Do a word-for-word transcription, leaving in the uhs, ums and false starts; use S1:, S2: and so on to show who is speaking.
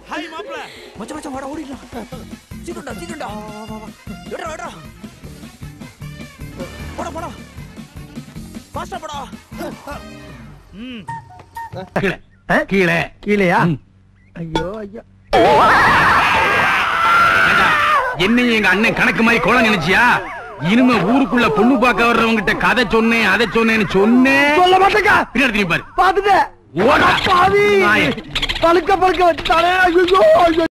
S1: Hi மாப்ள.
S2: மச்சான் மச்சான் வாடா ஓடிடலாம். சீக்கிரம்டா சீக்கிரம்டா. வா வா வா. ஏடா ஏடா. போடா போடா. ஃபாஸ்டா போடா. ம்.
S3: கீழே. கீழே.
S4: கீழேயா? ஐயோ ஐயோ.
S3: என்னையும் எங்க அண்ணன் கணக்கு மாதிரி கோல நினைச்சியா? இனிமே ஊருக்குள்ள பொண்ணு பார்க்க வர்றவங்கிட்ட கதை சொன்னேன் அதை சொன்னேன்னு சொன்னேன்.
S4: சொல்ல மாட்டேங்க.
S3: பின்னாடி பாரு.
S4: பாத்துட்டேன்.
S3: ஓடா
S4: பாவி. பழுக்க பழுக்க வச்சுட்டானே. ஐயோ ஐயோ.